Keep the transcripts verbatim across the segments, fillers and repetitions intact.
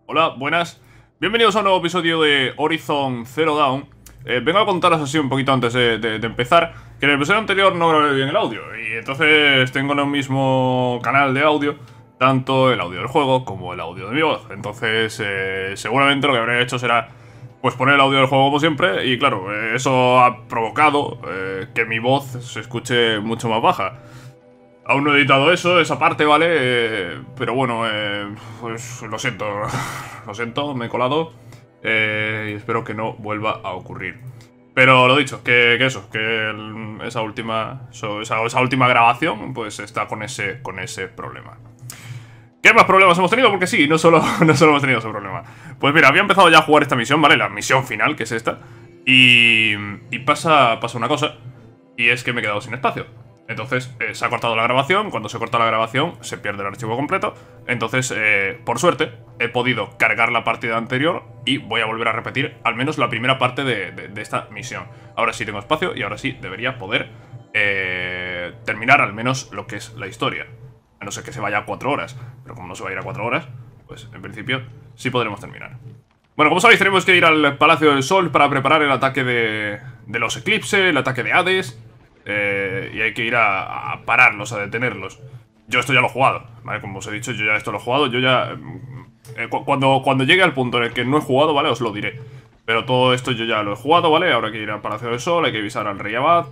Hola, buenas. Bienvenidos a un nuevo episodio de Horizon Zero Dawn. Eh, vengo a contaros así un poquito antes de, de- de empezar, que en el episodio anterior no grabé bien el audio, y entonces tengo en el mismo canal de audio tanto el audio del juego como el audio de mi voz. Entonces, eh, seguramente lo que habré hecho será pues poner el audio del juego como siempre, y claro, eh, eso ha provocado eh, que mi voz se escuche mucho más baja. Aún no he editado eso, esa parte, ¿vale? Eh, pero bueno, eh, pues lo siento. Lo siento, me he colado. Eh, y espero que no vuelva a ocurrir. Pero lo dicho, que, que eso, que el- esa última so- esa, esa última grabación pues está con ese, con ese problema. ¿Qué más problemas hemos tenido? Porque sí, no solo, no solo hemos tenido ese problema. Pues mira, había empezado ya a jugar esta misión, ¿vale? La misión final, que es esta. Y, y pasa, pasa una cosa, y es que me he quedado sin espacio. Entonces, eh, se ha cortado la grabación. Cuando se corta la grabación, se pierde el archivo completo. Entonces, eh, por suerte, he podido cargar la partida anterior y voy a volver a repetir al menos la primera parte de, de- de esta misión. Ahora sí tengo espacio y ahora sí debería poder eh, terminar al menos lo que es la historia. A no ser que se vaya a cuatro horas. Pero como no se va a ir a cuatro horas, pues en principio sí podremos terminar. Bueno, como sabéis, tenemos que ir al Palacio del Sol para preparar el ataque de, de los Eclipse, el ataque de Hades. Eh, y hay que ir a, a pararlos, a detenerlos. Yo esto ya lo he jugado, ¿vale? Como os he dicho, yo ya esto lo he jugado. Yo ya... eh, cu- cuando, cuando llegue al punto en el que no he jugado, ¿vale? Os lo diré. Pero todo esto yo ya lo he jugado, ¿vale? Ahora hay que ir al Palacio del Sol, hay que avisar al Rey Abad.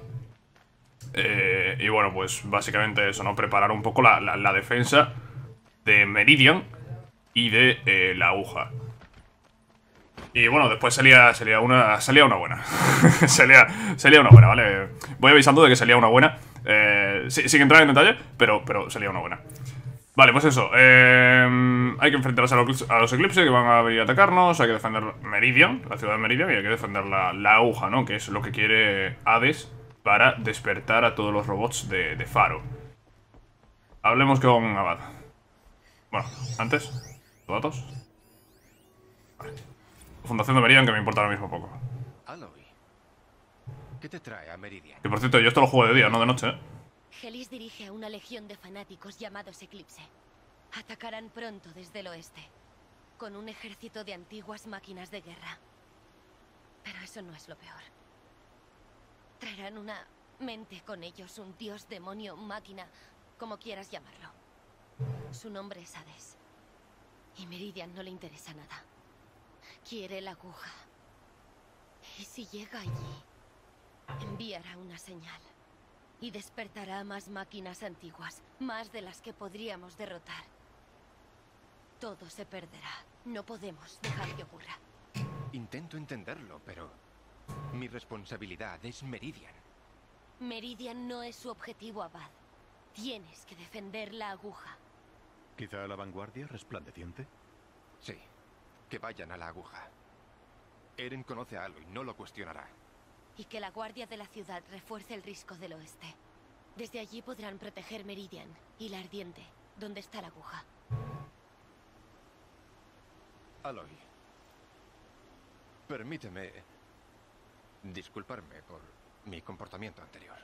Eh, y bueno, pues básicamente eso, ¿no? Preparar un poco la, la- la defensa de Meridian y de eh, la aguja. Y bueno, después salía, salía una salía una buena. salía, salía una buena, ¿vale? Voy avisando de que salía una buena. Eh, sí- sin entrar en detalle, pero, pero salía una buena. Vale, pues eso. eh, hay que enfrentarse a los, a los Eclipse que van a venir a atacarnos. Hay que defender Meridian, la ciudad de Meridian, y hay que defender la, la aguja, ¿no? Que es lo que quiere Hades para despertar a todos los robots de, de Faro. Hablemos con Abad. Bueno, antes, ¿los datos? Fundación de Meridian, que me importa ahora mismo poco. Aloy, ¿qué te trae a Meridian? Que por cierto, yo esto lo juego de día, no de noche, ¿eh? Gelis dirige a una legión de fanáticos llamados Eclipse. Atacarán pronto desde el oeste, con un ejército de antiguas máquinas de guerra. Pero eso no es lo peor. Traerán una mente con ellos, un dios, demonio, máquina, como quieras llamarlo. Su nombre es Hades. Y Meridian no le interesa nada. Quiere la aguja. Y si llega allí, enviará una señal. Y despertará a más máquinas antiguas, más de las que podríamos derrotar. Todo se perderá. No podemos dejar que ocurra. Intento entenderlo, pero mi responsabilidad es Meridian. Meridian no es su objetivo, Abad. Tienes que defender la aguja. ¿Quizá la vanguardia resplandeciente? Sí, que vayan a la aguja. Eren conoce a Aloy, no lo cuestionará. Y que la guardia de la ciudad refuerce el risco del oeste. Desde allí podrán proteger Meridian y la ardiente, donde está la aguja. Aloy, permíteme disculparme por mi comportamiento anterior.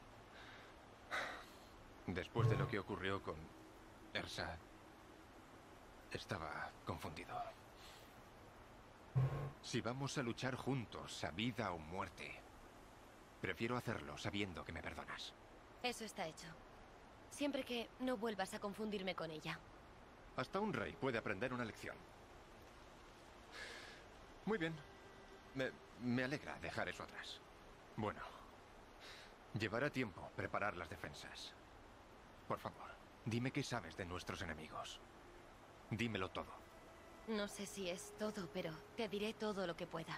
Después de lo que ocurrió con Ersa, estaba confundido. Si vamos a luchar juntos, a vida o muerte, prefiero hacerlo sabiendo que me perdonas. Eso está hecho. Siempre que no vuelvas a confundirme con ella. Hasta un rey puede aprender una lección. Muy bien. Me, me alegra dejar eso atrás. Bueno, llevará tiempo preparar las defensas. Por favor, dime qué sabes de nuestros enemigos. Dímelo todo. No sé si es todo, pero te diré todo lo que pueda.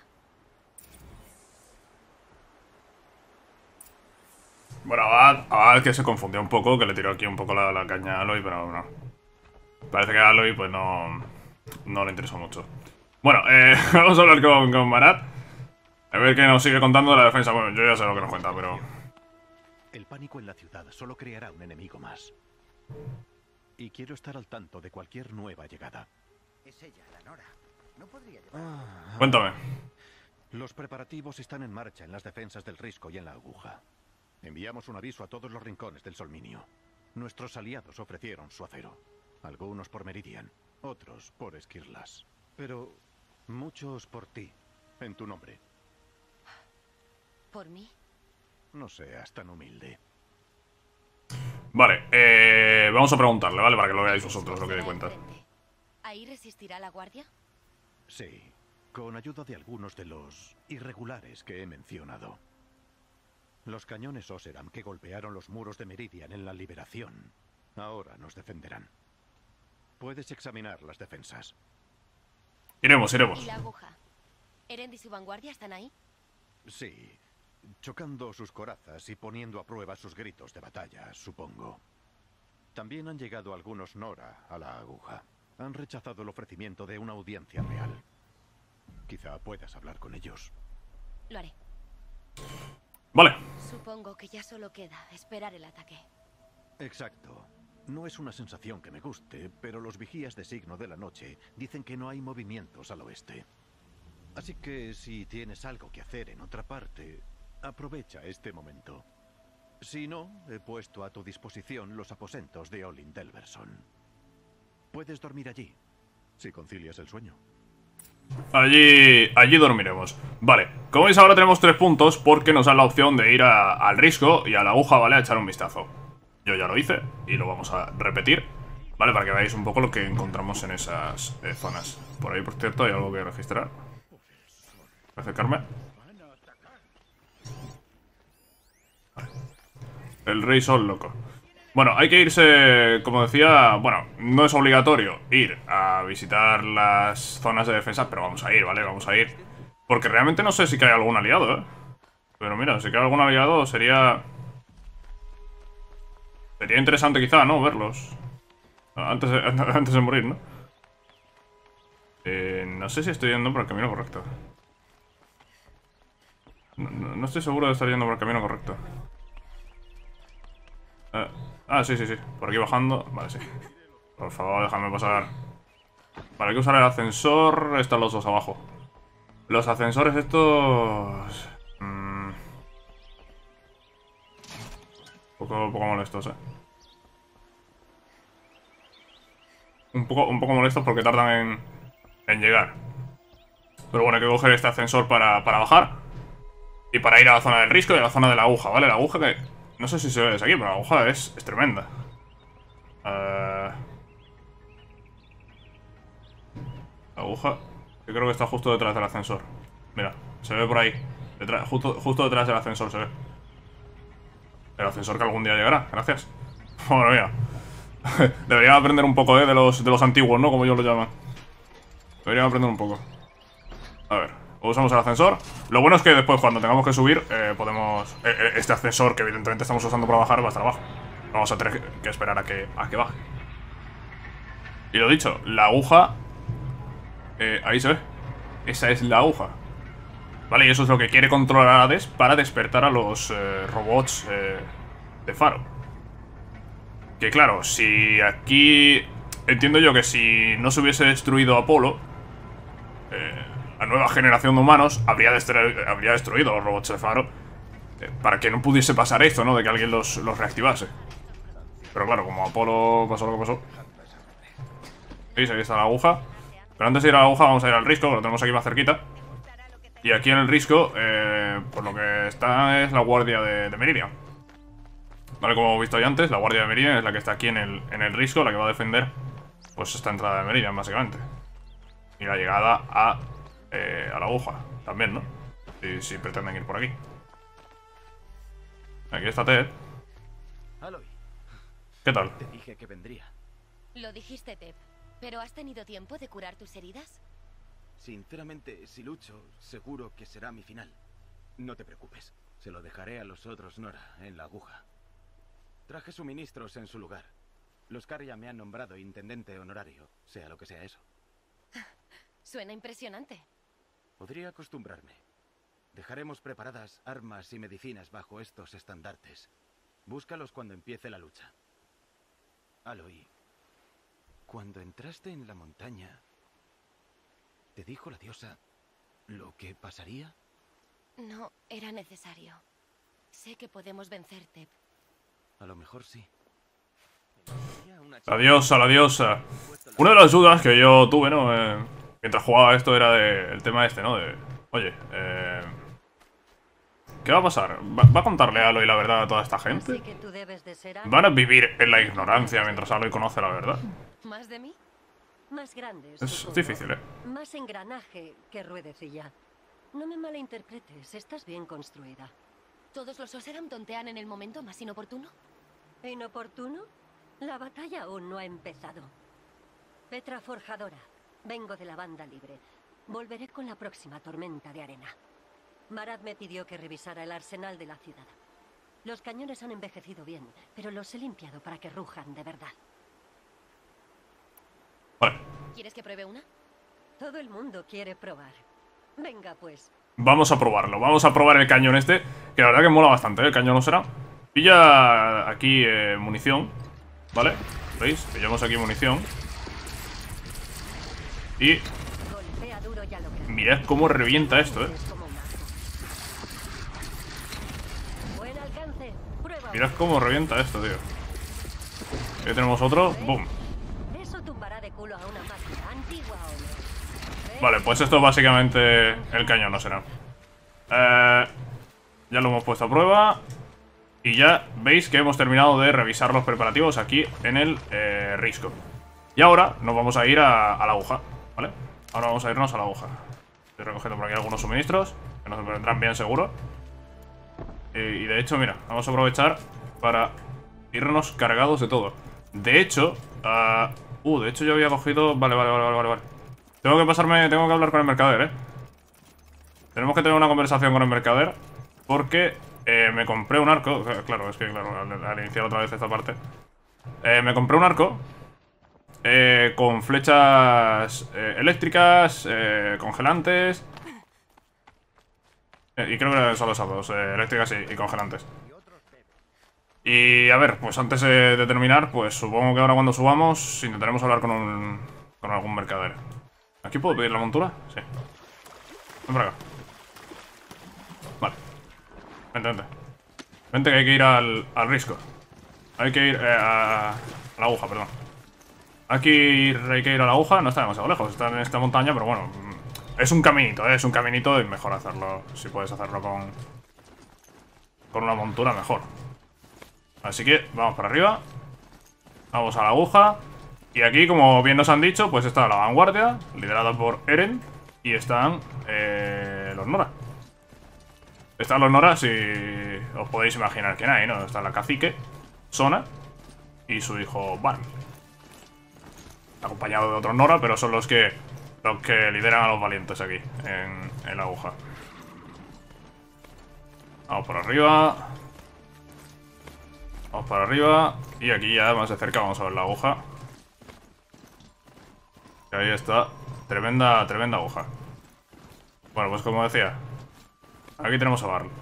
Bueno, Abad, Abad que se confundió un poco, que le tiró aquí un poco la, la caña a Aloy, pero no. Parece que a Aloy pues no, no le interesó mucho. Bueno, eh, vamos a hablar con, con Marat. A ver qué nos sigue contando de la defensa. Bueno, yo ya sé lo que nos cuenta, pero... El pánico en la ciudad solo creará un enemigo más. Y quiero estar al tanto de cualquier nueva llegada. Es ella, la Nora. No podría llevar. Cuéntame. Los preparativos están en marcha en las defensas del Risco y en la aguja. Enviamos un aviso a todos los rincones del Solminio. Nuestros aliados ofrecieron su acero. Algunos por Meridian, otros por Esquirlas. Pero muchos por ti, en tu nombre. ¿Por mí? No seas tan humilde. Vale, eh, vamos a preguntarle, ¿vale? Para que lo veáis vosotros, lo que dé cuenta. ¿Ahí resistirá la guardia? Sí, con ayuda de algunos de los irregulares que he mencionado. Los cañones Oseram que golpearon los muros de Meridian en la liberación ahora nos defenderán. Puedes examinar las defensas. Iremos, iremos. ¿Y la aguja? ¿Erend y su vanguardia están ahí? Sí, chocando sus corazas y poniendo a prueba sus gritos de batalla, supongo. También han llegado algunos Nora a la aguja. Han rechazado el ofrecimiento de una audiencia real. Quizá puedas hablar con ellos. Lo haré. Vale. Supongo que ya solo queda esperar el ataque. Exacto. No es una sensación que me guste, pero los vigías de signo de la noche dicen que no hay movimientos al oeste. Así que si tienes algo que hacer en otra parte, aprovecha este momento. Si no, he puesto a tu disposición los aposentos de Olin Delverson. Puedes dormir allí, si concilias el sueño. Allí, allí dormiremos. Vale, como veis ahora tenemos tres puntos porque nos dan la opción de ir a, al risco y a la aguja, ¿vale? A echar un vistazo. Yo ya lo hice y lo vamos a repetir, ¿vale? Para que veáis un poco lo que encontramos en esas eh, zonas. Por ahí, por cierto, hay algo que registrar. Voy a acercarme. Vale. El rey sol loco. Bueno, hay que irse, como decía, bueno, no es obligatorio ir a visitar las zonas de defensa, pero vamos a ir, ¿vale? Vamos a ir. Porque realmente no sé si cae algún aliado, ¿eh? Pero mira, si cae algún aliado sería... Sería interesante quizá, ¿no? Verlos. Antes de, antes de morir, ¿no? Eh, no sé si estoy yendo por el camino correcto. No, no, no estoy seguro de estar yendo por el camino correcto. Eh... Ah, sí, sí, sí. Por aquí bajando. Vale, sí. Por favor, déjame pasar. Vale, hay que usar el ascensor. Están los dos abajo. Los ascensores estos... Mmm... Un poco, un poco molestos, eh. Un poco, un poco molestos porque tardan en, en llegar. Pero bueno, hay que coger este ascensor para, para bajar. Y para ir a la zona del risco y a la zona de la aguja, ¿vale? La aguja que... No sé si se ve desde aquí, pero la aguja es, es tremenda. Uh... La aguja... Yo creo que está justo detrás del ascensor. Mira, se ve por ahí. Detrás, justo, justo detrás del ascensor se ve. El ascensor que algún día llegará, gracias. Bueno, mira. Deberían aprender un poco, ¿eh? De los, de los antiguos, ¿no? Como ellos lo llaman. Deberían aprender un poco. A ver. Usamos el ascensor. Lo bueno es que después, cuando tengamos que subir, eh, podemos... Eh, este ascensor que evidentemente estamos usando para bajar va a estar abajo. Vamos a tener que esperar a que, a que baje. Y lo dicho, la aguja... Eh, ahí se ve. Esa es la aguja. Vale, y eso es lo que quiere controlar Hades para despertar a los eh, robots eh, de Faro. Que claro, si aquí... Entiendo yo que si no se hubiese destruido Apolo... Eh... La nueva generación de humanos habría, destru habría destruido a los robots de Faro eh, para que no pudiese pasar esto, ¿no? De que alguien los, los reactivase. Pero claro, como Apolo pasó lo que pasó. ¿Veis? Ahí está la aguja. Pero antes de ir a la aguja vamos a ir al risco, que lo tenemos aquí más cerquita. Y aquí en el risco, eh, pues lo que está es la guardia de, de Meridian. Vale, como hemos visto ya antes, la guardia de Meridian es la que está aquí en el, en el risco, la que va a defender pues esta entrada de Meridian, básicamente. Y la llegada a... Eh, a la aguja, también, ¿no? Si, si pretenden ir por aquí. Aquí está Ted. Aloy, ¿Qué tal? te dije que vendría. Lo dijiste, Teb. ¿Pero has tenido tiempo de curar tus heridas? Sinceramente, si lucho, seguro que será mi final. No te preocupes. Se lo dejaré a los otros Nora, en la aguja. Traje suministros en su lugar. Los Karya me han nombrado intendente honorario, sea lo que sea eso. Suena impresionante. Podría acostumbrarme. Dejaremos preparadas armas y medicinas bajo estos estandartes. Búscalos cuando empiece la lucha. Aloy, cuando entraste en la montaña, ¿te dijo la diosa lo que pasaría? No era necesario. Sé que podemos vencer, Teb. A lo mejor sí. La diosa, la diosa. Una de las dudas que yo tuve, ¿no? Eh, mientras jugaba esto era de, el tema este, ¿no? De, oye, eh, ¿qué va a pasar? ¿Va, ¿Va a contarle a Aloy la verdad a toda esta gente? Así que tú debes de ser ¿Van a vivir en la ignorancia mientras Aloy conoce la verdad? ¿Más de mí? más grande. Es supongo. difícil, ¿eh? Más engranaje que ruedecilla. No me malinterpretes, estás bien construida. ¿Todos los Oseram tontean en el momento más inoportuno? ¿Inoportuno? La batalla aún no ha empezado. Petra Forjadora, vengo de la Banda Libre. Volveré con la próxima tormenta de arena. Marad me pidió que revisara el arsenal de la ciudad. Los cañones han envejecido bien, pero los he limpiado para que rujan de verdad. Vale. ¿Quieres que pruebe una? Todo el mundo quiere probar. Venga, pues. Vamos a probarlo. Vamos a probar el cañón este, que la verdad que mola bastante, ¿eh? El cañón no será. Pilla aquí eh, munición, ¿vale? ¿Veis? Pillamos aquí munición. Y Golpea duro y a lo grande. mirad cómo revienta esto, ¿eh? Es como un arco. Buen alcance. Prueba. Mirad cómo revienta esto, tío. Aquí tenemos otro. ¡Boom! Eso tumbará de culo a una máquina antigua o no. Vale, pues esto es básicamente el cañón, no será. Eh, ya lo hemos puesto a prueba. Y ya veis que hemos terminado de revisar los preparativos aquí en el eh, risco. Y ahora nos vamos a ir a, a la aguja, ¿vale? Ahora vamos a irnos a la aguja. Estoy recogiendo por aquí algunos suministros, que nos vendrán bien seguro. Eh, y de hecho, mira, vamos a aprovechar para irnos cargados de todo. De hecho, uh, uh, de hecho yo había cogido... Vale, vale, vale, vale, vale. Tengo que pasarme, tengo que hablar con el mercader, ¿eh? Tenemos que tener una conversación con el mercader, porque eh, me compré un arco. Claro, es que claro, al, al iniciar otra vez esta parte eh, me compré un arco eh, con flechas eh, eléctricas, eh, congelantes eh, y creo que son esas dos, eh, eléctricas y, y congelantes. Y a ver, pues antes eh, de terminar, pues supongo que ahora cuando subamos intentaremos hablar con un, con algún mercader. ¿Aquí puedo pedir la montura? Sí. Ven para acá. Vale. Vente, vente. Vente que hay que ir al, al risco. Hay que ir eh, a, a la aguja, perdón. Aquí hay que ir a la aguja. No está demasiado lejos, está en esta montaña, pero bueno. Es un caminito, ¿eh? Es un caminito y mejor hacerlo. Si puedes hacerlo con, con una montura, mejor. Así que vamos para arriba. Vamos a la aguja. Y aquí, como bien nos han dicho, pues está la vanguardia, liderada por Eren. Y están eh, los Nora. Están los Nora, si os podéis imaginar quién hay, ¿no? Está la cacique, Sona, y su hijo Barl. Acompañado de otros Nora, pero son los que los que lideran a los valientes aquí, en, en la aguja. Vamos por arriba. Vamos para arriba. Y aquí ya más de cerca vamos a ver la aguja. Y ahí está. Tremenda, tremenda aguja. Bueno, pues como decía, aquí tenemos a Barl.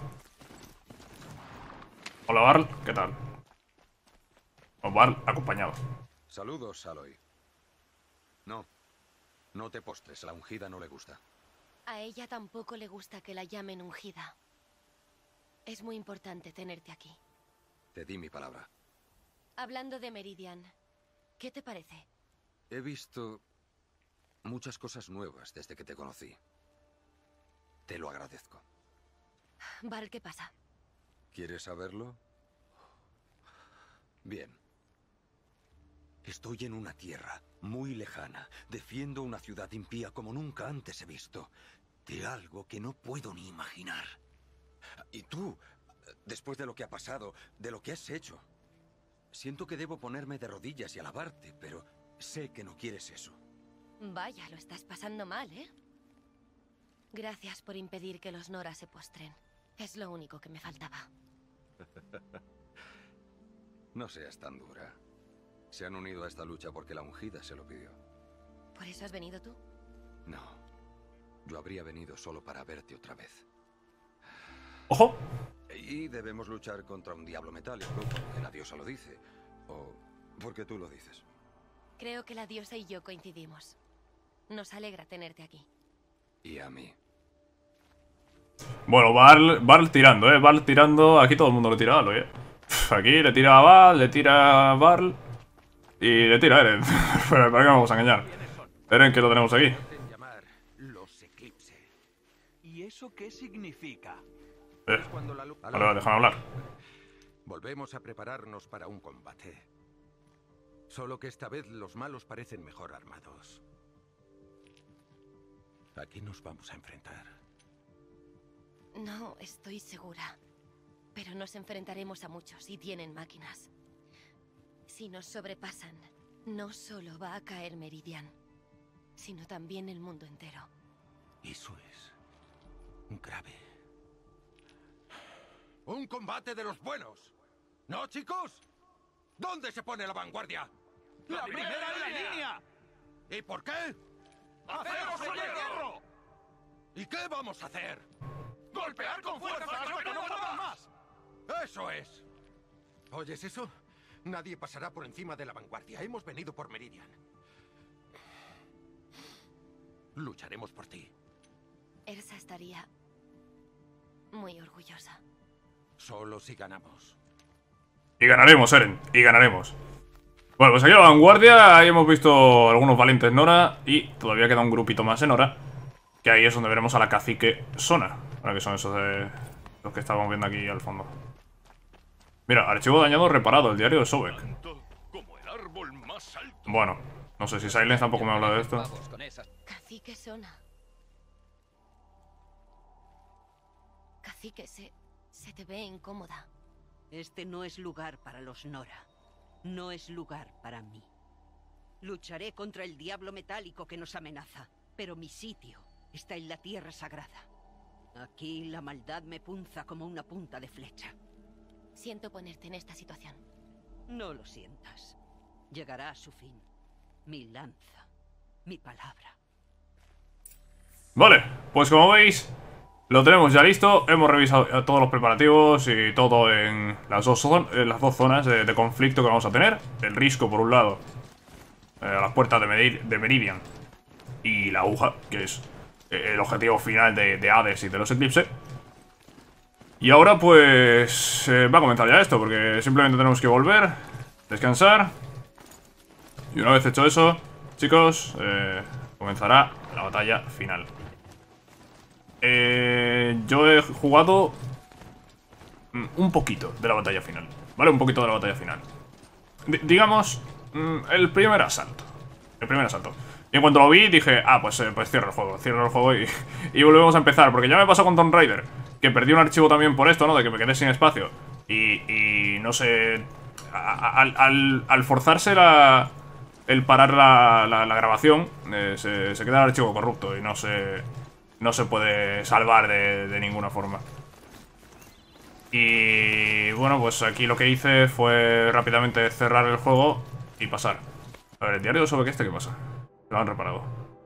Hola Barl, ¿qué tal? O Barl acompañado. Saludos, Aloy. No, no te postres, la ungida no le gusta. A ella tampoco le gusta que la llamen ungida. Es muy importante tenerte aquí. Te di mi palabra. Hablando de Meridian, ¿qué te parece? He visto muchas cosas nuevas desde que te conocí. Te lo agradezco. Barl, ¿qué pasa? ¿Quieres saberlo? Bien. Estoy en una tierra muy lejana. Defiendo una ciudad impía como nunca antes he visto. De algo que no puedo ni imaginar. Y tú, después de lo que ha pasado, de lo que has hecho, siento que debo ponerme de rodillas y alabarte, pero sé que no quieres eso. Vaya, lo estás pasando mal, ¿eh? Gracias por impedir que los Nora se postren. Es lo único que me faltaba. No seas tan dura. Se han unido a esta lucha porque la ungida se lo pidió. ¿Por eso has venido tú? No. Yo habría venido solo para verte otra vez. ¡Ojo! Y debemos luchar contra un diablo metálico porque la diosa lo dice. O porque tú lo dices. Creo que la diosa y yo coincidimos. Nos alegra tenerte aquí. Y a mí. Bueno, Barl, Barl tirando, eh. Barl tirando. Aquí todo el mundo le tira a Aloy, eh. Aquí le tira a Barl, le tira a Barl. Y le tira a Eren. Pero ¿para qué vamos a engañar? Eren, que lo tenemos aquí. ¿Eso qué significa? Eh, Es cuando la lu- vale, vale, déjame hablar. Volvemos a prepararnos para un combate. Solo que esta vez los malos parecen mejor armados. ¿A qué nos vamos a enfrentar? No estoy segura. Pero nos enfrentaremos a muchos y tienen máquinas. Si nos sobrepasan, no solo va a caer Meridian, sino también el mundo entero. Eso es grave. ¡Un combate de los buenos! ¿No, chicos? ¿Dónde se pone la vanguardia? ¡La primera en la línea! ¿Y por qué? ¡Acero sobre hierro! ¿Y qué vamos a hacer? ¡Golpear con fuerza hasta que no puedan más! ¡Eso es! ¿Oyes eso? Nadie pasará por encima de la vanguardia. Hemos venido por Meridian. Lucharemos por ti. Ersa estaría muy orgullosa. Solo si ganamos. Y ganaremos, Eren, y ganaremos. Bueno, pues aquí a la vanguardia, ahí hemos visto algunos valientes Nora y todavía queda un grupito más en Nora, que ahí es donde veremos a la cacique Sona. Ahora que son esos de los que estábamos viendo aquí al fondo. Mira, archivo dañado reparado, el diario de Sobek. Como el árbol más alto. Bueno, no sé si Silence tampoco me habla de esto. Cacique Sona. Cacique, se, se te ve incómoda. Este no es lugar para los Nora. No es lugar para mí. Lucharé contra el diablo metálico que nos amenaza, pero mi sitio está en la tierra sagrada. Aquí la maldad me punza como una punta de flecha. Siento ponerte en esta situación. No lo sientas. Llegará a su fin. Mi lanza. Mi palabra. Vale, pues como veis, lo tenemos ya listo. Hemos revisado todos los preparativos y todo en las dos, zon en las dos zonas de, de conflicto que vamos a tener. El Risco por un lado, eh, a las puertas de, Medir de Meridian, y la aguja, que es eh, el objetivo final de, de Hades y de los Eclipse. Y ahora pues eh, va a comenzar ya esto, porque simplemente tenemos que volver, descansar. Y una vez hecho eso, chicos, eh, comenzará la batalla final. Eh, yo he jugado mm, un poquito de la batalla final, ¿vale? Un poquito de la batalla final. D digamos, mm, el primer asalto. El primer asalto. Y en cuanto lo vi dije, ah, pues, eh, pues cierro el juego, cierro el juego y, y volvemos a empezar. Porque ya me pasó con Tomb Raider, que perdí un archivo también por esto, ¿no? De que me quedé sin espacio. Y, y no sé, al, al, al forzarse la, el parar la, la, la grabación, eh, se, se queda el archivo corrupto y no se, no se puede salvar de, de ninguna forma. Y bueno, pues aquí lo que hice fue rápidamente cerrar el juego y pasar. A ver, el diario sobre que este, ¿qué pasa? Lo han reparado.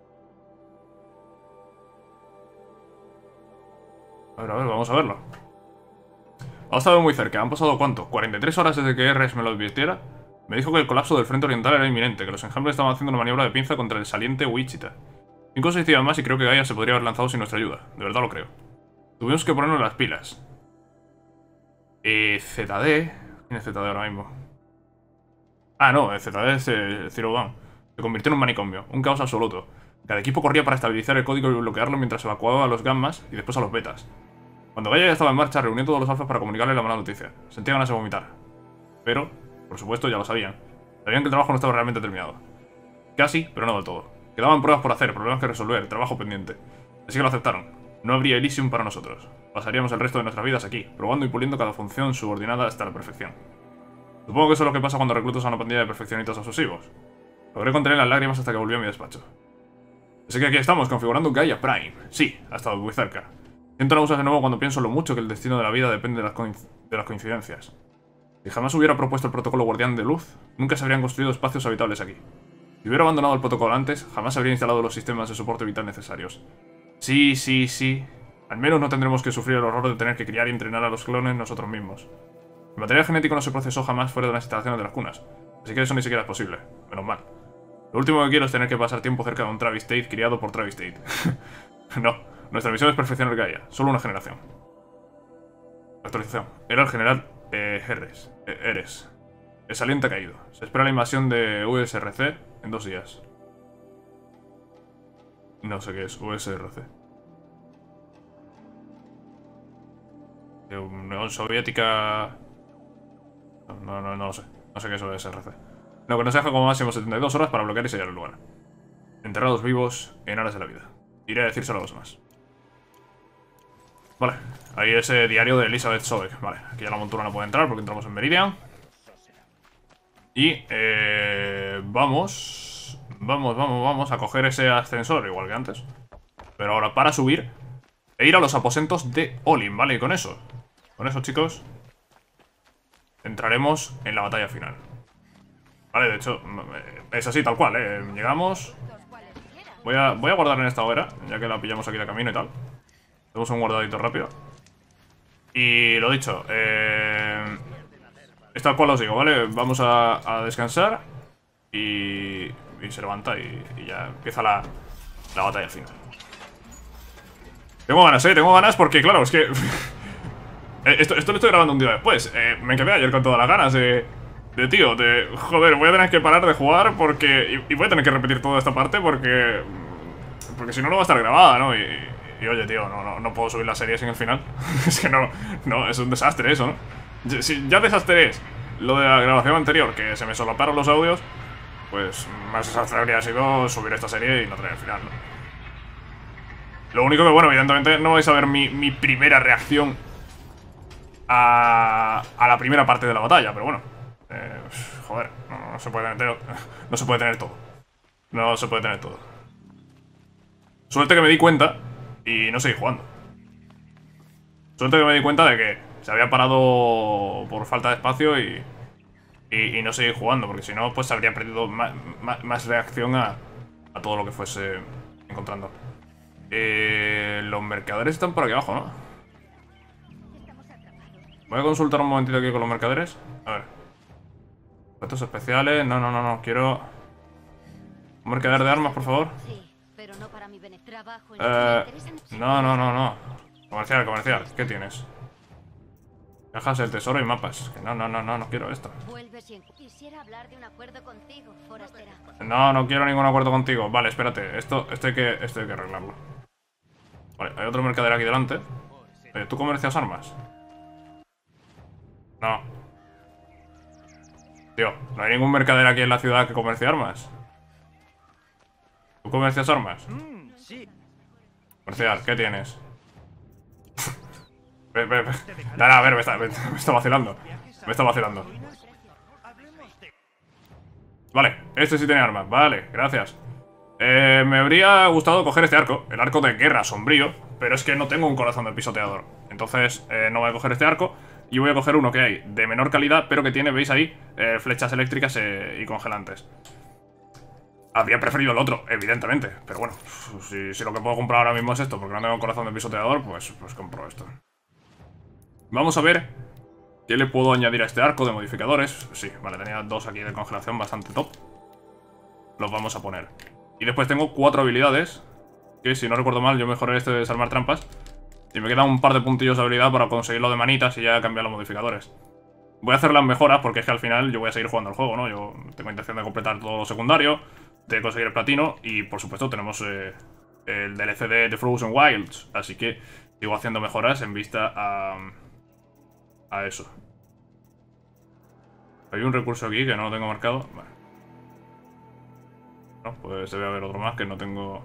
A ver, a ver, vamos a verlo. Ha estado muy cerca. ¿Han pasado cuánto? ¿cuarenta y tres horas desde que R S me lo advirtiera? Me dijo que el colapso del frente oriental era inminente, que los enjambres estaban haciendo una maniobra de pinza contra el saliente Wichita. Cinco o seis días más y creo que Gaia se podría haber lanzado sin nuestra ayuda. De verdad lo creo. Tuvimos que ponernos las pilas. Eh, Z D... ¿Quién es Z D ahora mismo? Ah, no, el Z D es el Zero Dawn. Se convirtió en un manicomio, un caos absoluto. Cada equipo corría para estabilizar el código y bloquearlo mientras evacuaba a los gammas y después a los betas. Cuando Gaia ya estaba en marcha, reunió todos los alfas para comunicarle la mala noticia. Sentía ganas de vomitar. Pero, por supuesto, ya lo sabían. Sabían que el trabajo no estaba realmente terminado. Casi, pero no del todo. Quedaban pruebas por hacer, problemas que resolver, trabajo pendiente. Así que lo aceptaron. No habría Elysium para nosotros. Pasaríamos el resto de nuestras vidas aquí, probando y puliendo cada función subordinada hasta la perfección. Supongo que eso es lo que pasa cuando reclutas a una pandilla de perfeccionistas obsesivos. Logré contener las lágrimas hasta que volví a mi despacho. Así que aquí estamos, configurando Gaia Prime. Sí, ha estado muy cerca. Siento náuseas de nuevo cuando pienso lo mucho que el destino de la vida depende de las, de las coincidencias. Si jamás hubiera propuesto el protocolo guardián de luz, nunca se habrían construido espacios habitables aquí. Si hubiera abandonado el protocolo antes, jamás habría instalado los sistemas de soporte vital necesarios. Sí, sí, sí. Al menos no tendremos que sufrir el horror de tener que criar y entrenar a los clones nosotros mismos. El material genético no se procesó jamás fuera de las instalaciones de las cunas, así que eso ni siquiera es posible. Menos mal. Lo último que quiero es tener que pasar tiempo cerca de un Travis Tate criado por Travis Tate. No, nuestra misión es perfeccionar Gaia, solo una generación. Actualización. Era el general eh, Eres. Eh, Eres. El saliente ha caído. Se espera la invasión de U S R C en dos días. No sé qué es U S R C. De Unión Soviética... No, no, no lo sé. No sé qué es eso de S R C. Lo que nos deja como máximo setenta y dos horas para bloquear y sellar el lugar. Enterrados vivos en aras de la vida. Iré a decírselo a los demás. Vale, ahí ese diario de Elizabeth Sobek. Vale, aquí ya la montura no puede entrar porque entramos en Meridian. Y eh, vamos, vamos, vamos, vamos a coger ese ascensor igual que antes. Pero ahora para subir e ir a los aposentos de Olin, ¿vale? Y con eso, con eso chicos, entraremos en la batalla final. Vale, de hecho, es así tal cual, ¿eh? Llegamos. Voy a, voy a guardar en esta hoguera, ya que la pillamos aquí de camino y tal. Hacemos un guardadito rápido. Y lo dicho, eh... es tal cual os digo, ¿vale? Vamos a, a descansar. Y... y se levanta y, y ya empieza la, la batalla final. Tengo ganas, ¿eh? Tengo ganas porque, claro, es que... esto, esto lo estoy grabando un día después. eh, Me quedé ayer con todas las ganas de... De tío, de... Joder, voy a tener que parar de jugar porque... Y, y voy a tener que repetir toda esta parte porque... Porque si no, no va a estar grabada, ¿no? Y... Y oye, tío, no, no, no puedo subir la serie sin el final. Es que no, no, es un desastre eso, ¿no? Si ya desastre es lo de la grabación anterior, que se me solaparon los audios, pues más desastre habría sido subir esta serie y no tener el final, ¿no? Lo único que, bueno, evidentemente no vais a ver mi, mi primera reacción a, a la primera parte de la batalla, pero bueno. Eh, joder, no, no se puede tener, no se puede tener todo. No se puede tener todo. Suerte que me di cuenta y no seguí jugando. Suerte que me di cuenta de que se había parado por falta de espacio y, y, y no seguí jugando, porque si no, pues habría perdido más, más, más reacción a, a todo lo que fuese encontrando. Eh, los mercaderes están por aquí abajo, ¿no? Voy a consultar un momentito aquí con los mercaderes. A ver. Objetos especiales. No, no, no, no. Quiero... Un mercader de armas, por favor. Pero no para mi trabajo en Eh, el que me interesan- no, no, no, no. Comercial, comercial. ¿Qué tienes? Cajas del tesoro y mapas. Que no, no, no, no, no quiero esto. Vuelves y en- Quisiera hablar de un acuerdo contigo, forastera. No, no quiero ningún acuerdo contigo. Vale, espérate. Esto, esto hay que, esto hay que arreglarlo. Vale, hay otro mercader aquí delante. Eh, ¿Tú comercias armas? No. Tío, no hay ningún mercader aquí en la ciudad que comercie armas. ¿Tú comercias armas? Sí. Comercial, ¿qué tienes? Ve, ve, ve. No, no, a ver, me está, me, me está vacilando. Me está vacilando. Vale, este sí tiene armas. Vale, gracias. Eh, me habría gustado coger este arco, el arco de guerra sombrío, pero es que no tengo un corazón de pisoteador. Entonces, eh, no voy a coger este arco y voy a coger uno que hay de menor calidad, pero que tiene, veis ahí, eh, flechas eléctricas eh, y congelantes. Habría preferido el otro, evidentemente, pero bueno, si, si lo que puedo comprar ahora mismo es esto, porque no tengo un corazón de pisoteador, pues, pues compro esto. Vamos a ver qué le puedo añadir a este arco de modificadores. Sí, vale, tenía dos aquí de congelación bastante top. Los vamos a poner. Y después tengo cuatro habilidades, que si no recuerdo mal yo mejoré este de desarmar trampas. Y me quedan un par de puntillos de habilidad para conseguirlo de manitas y ya cambiar los modificadores. Voy a hacer las mejoras porque es que al final yo voy a seguir jugando el juego, ¿no? Yo tengo intención de completar todo lo secundario, de conseguir el platino y por supuesto tenemos eh, el D L C de The Frozen Wilds. Así que sigo haciendo mejoras en vista a, a eso. Hay un recurso aquí que no lo tengo marcado. Vale. No, pues debe haber otro más que no tengo...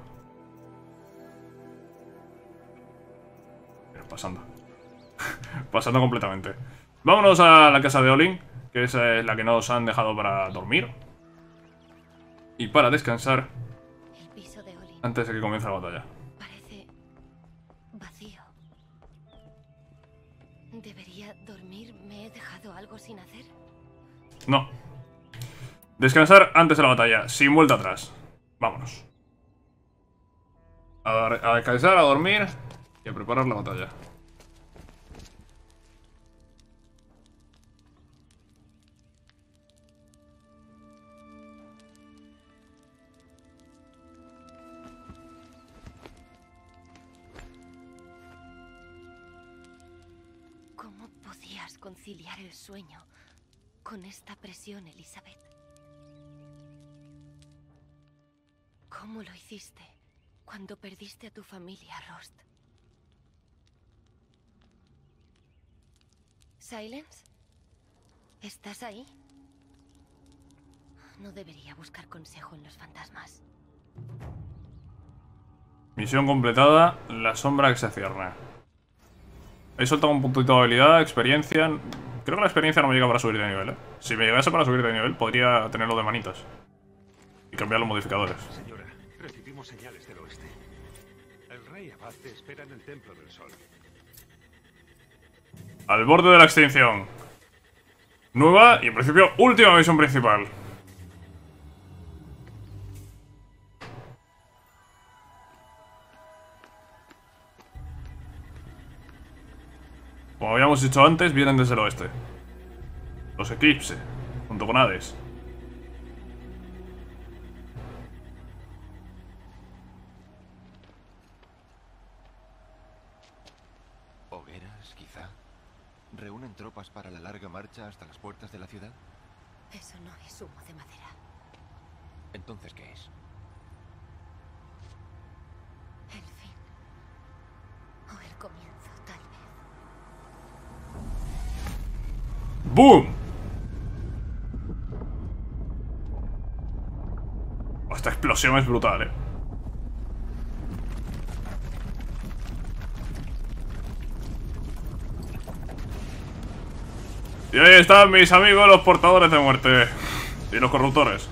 Pero pasando. Pasando completamente. Vámonos a la casa de Olin, que es eh, la que nos han dejado para dormir. Y para descansar El piso de Olin antes de que comience la batalla. parece vacío. ¿Debería dormir? ¿Me he dejado algo sin hacer? No. Descansar antes de la batalla, sin vuelta atrás. Vámonos. A, a descansar, a dormir y a preparar la batalla. ¿Cómo podías conciliar el sueño con esta presión, Elizabeth? ¿Cómo lo hiciste cuando perdiste a tu familia, Rost? ¿Silence? ¿Estás ahí? No debería buscar consejo en los fantasmas. Misión completada. La sombra que se cierra. He soltado un puntito de habilidad, experiencia. Creo que la experiencia no me llega para subir de nivel, ¿eh? Si me llegase para subir de nivel, podría tenerlo de manitas. Y cambiar los modificadores. Señora, recibimos señales del oeste. El rey Abad te espera en el Templo del Sol. Al borde de la extinción. Nueva y en principio última misión principal. Como habíamos dicho antes, vienen desde el oeste. Los Eclipse, junto con Hades. ¿Hogueras, quizá? ¿Reúnen tropas para la larga marcha hasta las puertas de la ciudad? Eso no es humo de madera. ¿Entonces qué es? El fin. O el comienzo, tal vez. ¡Boom! Esta explosión es brutal, eh. Y ahí están mis amigos los portadores de muerte. Y los corruptores.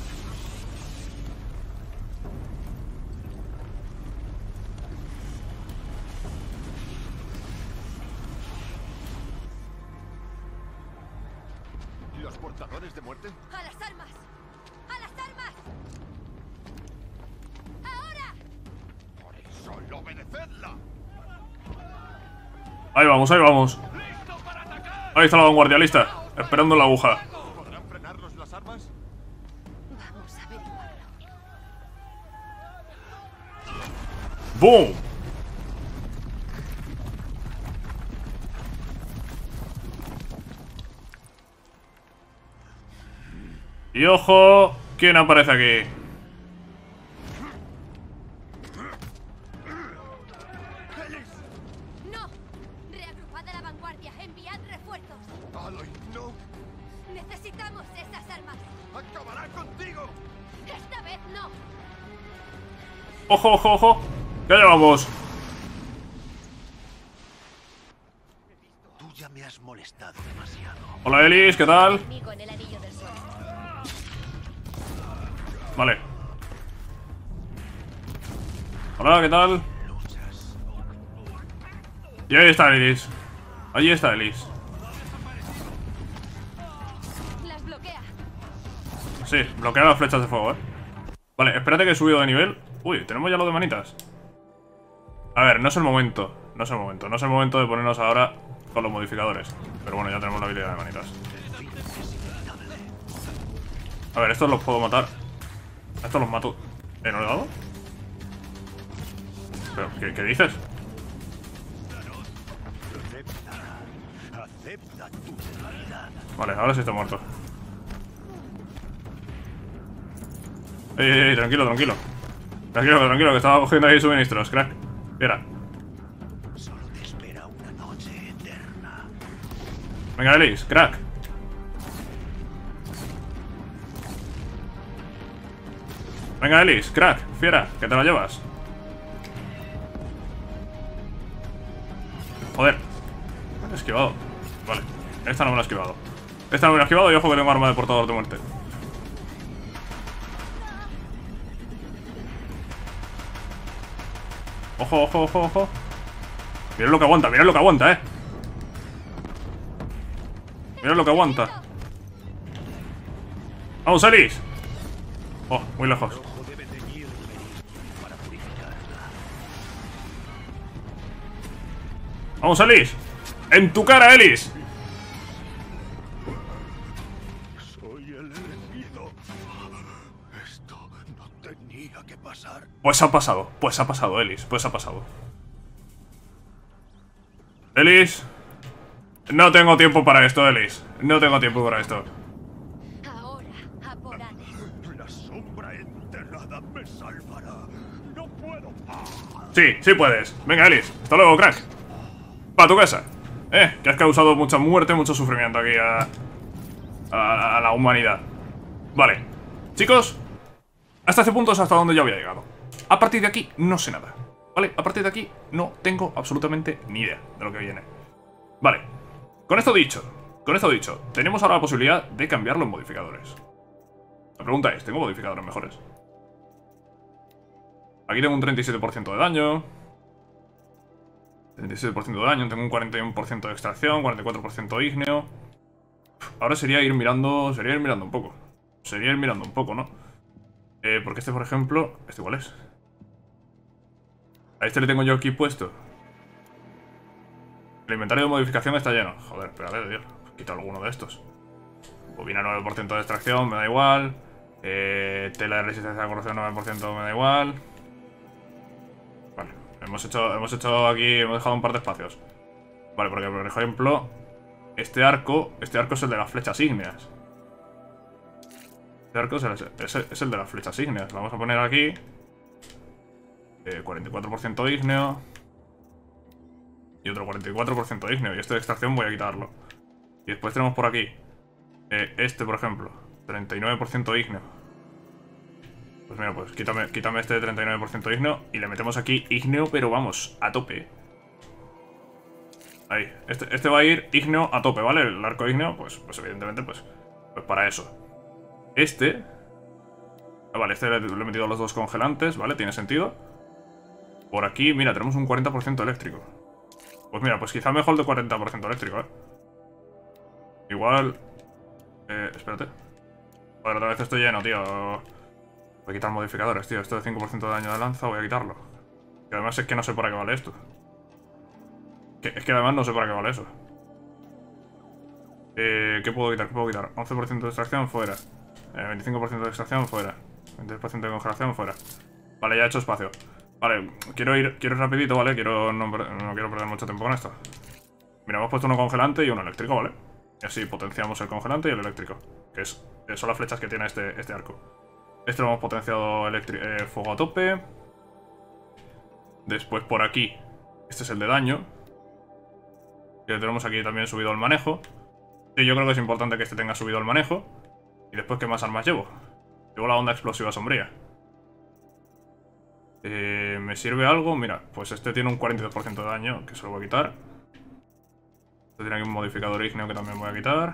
¿Los portadores de muerte? ¡A las armas! ¡A las armas! ¡Ahora! Por eso, obedecedla. Ahí vamos, ahí vamos. Ahí está la vanguardia lista, esperando la aguja. ¿Podrán frenarlos las armas? Vamos a averiguarlo. ¡Boom! Y ojo, ¿quién aparece aquí? ¡No! Reagrupad a la vanguardia. Enviad refuerzos. Aloy, no. Necesitamos esas armas. ¡Acabará contigo! Esta vez no. ¡Ojo, ojo, ojo! ¡Ya llevamos! Tú ya me has molestado demasiado. Hola Elis, ¿qué tal? Enemigo en el anillo del sol. Vale. Hola, ¿qué tal? Y ahí está Elis. Allí está Elis. Las bloquea. Sí, bloquea las flechas de fuego, eh. Vale, espérate que he subido de nivel. Uy, tenemos ya lo de manitas. A ver, no es el momento. No es el momento. No es el momento de ponernos ahora con los modificadores. Pero bueno, ya tenemos la habilidad de manitas. A ver, estos los puedo matar. A estos los mato. ¿Eh, no le he dado? ¿Pero qué, qué dices? Vale, ahora sí está muerto. Ey, ey, ey, tranquilo, tranquilo. Tranquilo, tranquilo, que estaba cogiendo ahí suministros, crack. Mira. Solo te espera una noche eterna. Venga, Elis, crack. Venga, Elis, crack, fiera, que te la llevas. Joder. Me he esquivado. Vale, esta no me la he esquivado. Esta no me la he esquivado y ojo que tengo arma de portador de muerte. Ojo, ojo, ojo, ojo. Mirad lo que aguanta, mirad lo que aguanta, eh. Mirad lo que aguanta. ¡Vamos, Elis! Oh, muy lejos. ¡Vamos, Elis! ¡En tu cara, Elis! Soy el elegido. Esto no tenía que pasar. Pues ha pasado, pues ha pasado, Elis, pues ha pasado. Elis. No tengo tiempo para esto, Elis. No tengo tiempo para esto. Ahora, a por Hades. La sombra enterrada me salvará. No puedo. Sí, sí puedes. Venga, Elis. Hasta luego, crack. Pa' tu casa. Eh, que has causado mucha muerte, mucho sufrimiento aquí a, a, a la humanidad. Vale, chicos, hasta este punto es hasta donde yo había llegado. A partir de aquí no sé nada, ¿vale? A partir de aquí no tengo absolutamente ni idea de lo que viene. Vale, con esto dicho, con esto dicho, tenemos ahora la posibilidad de cambiar los modificadores. La pregunta es, ¿tengo modificadores mejores? Aquí tengo un treinta y siete por ciento de daño, treinta y siete por ciento de daño, tengo un cuarenta y uno por ciento de extracción, cuarenta y cuatro por ciento ígneo. Ahora sería ir mirando, sería ir mirando un poco. Sería ir mirando un poco, ¿no? Eh, porque este, por ejemplo, ¿este cuál es? A este le tengo yo aquí puesto. El inventario de modificación está lleno. Joder, espérate, Dios. Quito alguno de estos. Bobina nueve por ciento de extracción, me da igual. Eh, tela de resistencia a corrosión nueve por ciento, me da igual. Vale, hemos hecho, hemos hecho aquí, hemos dejado un par de espacios. Vale, porque por ejemplo, este arco, este arco es el de las flechas ígneas. Este arco es el, es, es el de las flechas ígneas. Lo vamos a poner aquí. Eh, cuarenta y cuatro por ciento ígneo. Y otro cuarenta y cuatro por ciento ígneo. Y este de extracción voy a quitarlo. Y después tenemos por aquí eh, este, por ejemplo, treinta y nueve por ciento ígneo. Pues mira, pues quítame, quítame este de treinta y nueve por ciento ígneo. Y le metemos aquí ígneo, pero vamos, a tope. Ahí, este, este va a ir ígneo a tope, ¿vale? El arco ígneo, pues, pues evidentemente, pues, pues para eso. Este ah, vale, este le, le he metido los dos congelantes, ¿vale? Tiene sentido. Por aquí, mira, tenemos un cuarenta por ciento eléctrico. Pues mira, pues quizá mejor de cuarenta por ciento eléctrico, ¿eh? Igual... Eh, espérate. Joder, otra vez estoy lleno, tío. Voy a quitar modificadores, tío. Esto de cinco por ciento de daño de lanza, voy a quitarlo. Y además es que no sé para qué vale esto. Que, es que además no sé para qué vale eso. Eh, ¿Qué puedo quitar? ¿Qué puedo quitar? once por ciento de extracción, fuera. Eh, veinticinco por ciento de extracción, fuera. veinte por ciento de congelación, fuera. Vale, ya he hecho espacio. Vale, quiero ir, quiero ir rapidito, ¿vale? Quiero no, no quiero perder mucho tiempo con esto. Mira, hemos puesto uno congelante y uno eléctrico, ¿vale? Y así potenciamos el congelante y el eléctrico. Que es, que son las flechas que tiene este, este arco. Este lo hemos potenciado eh, fuego a tope. Después por aquí, este es el de daño. Y le tenemos aquí también subido el manejo. Sí, yo creo que es importante que este tenga subido el manejo. Y después, ¿qué más armas llevo? Llevo la onda explosiva sombría. Eh, ¿Me sirve algo? Mira, pues este tiene un cuarenta y dos por ciento de daño, que se lo voy a quitar. Este tiene aquí un modificador ígneo que también voy a quitar.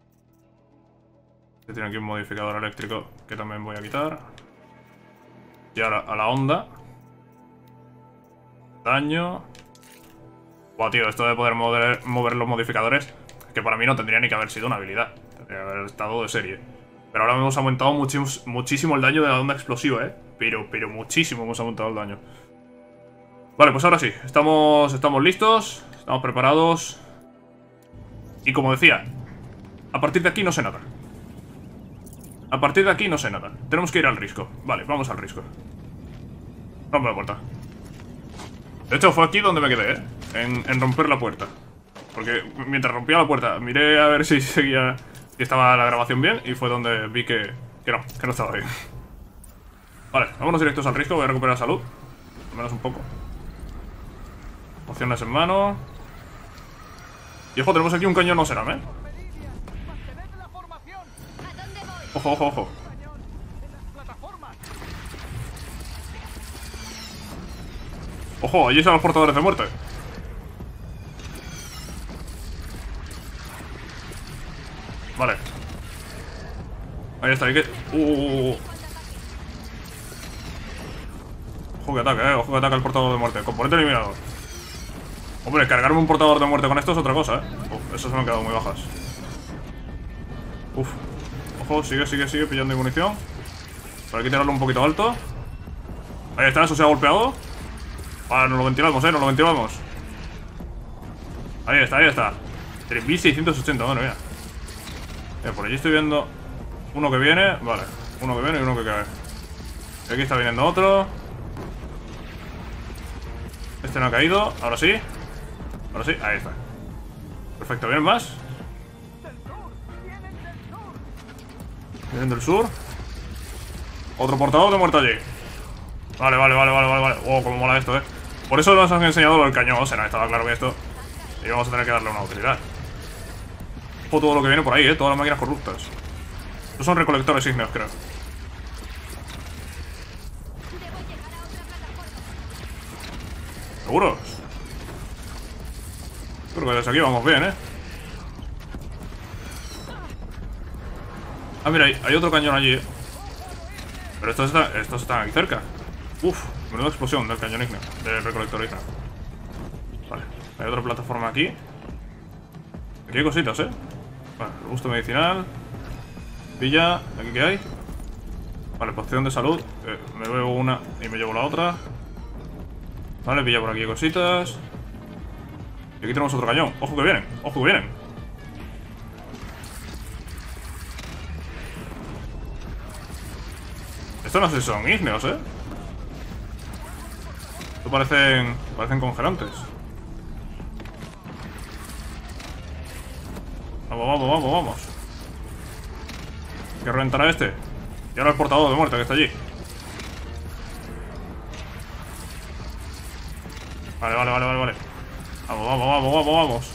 Este tiene aquí un modificador eléctrico que también voy a quitar. Y ahora a la onda. Daño. Buah, tío, esto de poder mover, mover los modificadores, que para mí no tendría ni que haber sido una habilidad. Tendría que haber estado de serie. Pero ahora hemos aumentado muchísimo, muchísimo el daño de la onda explosiva, ¿eh? Pero, pero muchísimo hemos aumentado el daño. Vale, pues ahora sí. Estamos, estamos listos. Estamos preparados. Y como decía, a partir de aquí no sé nada. A partir de aquí no sé nada. Tenemos que ir al risco. Vale, vamos al risco. Rompe la puerta. De hecho, fue aquí donde me quedé, ¿eh? En, en romper la puerta. Porque mientras rompía la puerta, miré a ver si seguía... Si estaba la grabación bien, y fue donde vi que, que no, que no estaba bien. Vale, vámonos directos al risco. Voy a recuperar salud, al menos un poco. Pociones en mano. Y ojo, tenemos aquí un cañón Oseram, ¿eh? Ojo, ojo, ojo. Ojo, allí están los portadores de muerte. Vale. Ahí está, hay que... Uh, uh, uh. Ojo que ataca, eh. Ojo que ataca el portador de muerte. Componente eliminado. Hombre, cargarme un portador de muerte con esto es otra cosa, eh. Uf, esos se me han quedado muy bajas. Uf. Ojo, sigue, sigue, sigue pillando munición. Por aquí tirarlo un poquito alto. Ahí está, eso se ha golpeado. Ahora nos lo ventilamos, eh, nos lo ventilamos. Ahí está, ahí está. tres mil seiscientos ochenta, bueno, mira. Eh, por allí estoy viendo uno que viene. Vale, uno que viene y uno que cae. Y aquí está viniendo otro. Este no ha caído, ahora sí. Ahora sí, ahí está. Perfecto, ¿vienen más? Vienen del sur. Otro portador de muerte allí. Vale, vale, vale, vale, vale, vale. Oh, cómo mola esto, eh. Por eso nos han enseñado el cañón Oseram. Estaba claro que esto Y vamos a tener que darle una utilidad. Ojo todo lo que viene por ahí, eh. Todas las máquinas corruptas. Estos son recolectores ígneos, creo. ¿Seguros? Creo que desde aquí vamos bien, eh. Ah, mira, hay, hay otro cañón allí, eh. Pero estos están, estos están aquí cerca. Uf, menuda explosión del cañón ígneo, del recolector ígneo. Vale, hay otra plataforma aquí. Aquí hay cositas, eh. Vale, robusto medicinal. Pilla, ¿aquí qué hay? Vale, poción de salud. eh, Me bebo una y me llevo la otra. Vale, pilla por aquí cositas. Y aquí tenemos otro cañón. Ojo que vienen, ojo que vienen. Estos no sé si son ígneos, eh. Estos parecen, parecen congelantes. Vamos, vamos, vamos, vamos. Hay que reventar a este. Y ahora el portador de muerte que está allí. Vale, vale, vale, vale, vale. Vamos, vamos, vamos, vamos, vamos.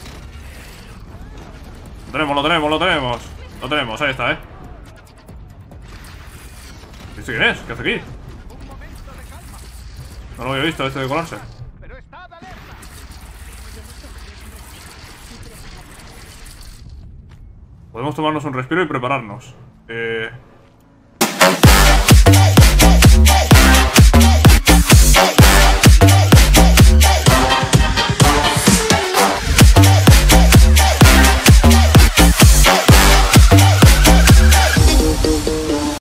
Lo tenemos, lo tenemos, lo tenemos. Lo tenemos, ahí está, eh. ¿Este quién es? ¿Qué hace aquí? No lo había visto este de colarse. Podemos tomarnos un respiro y prepararnos. Eh...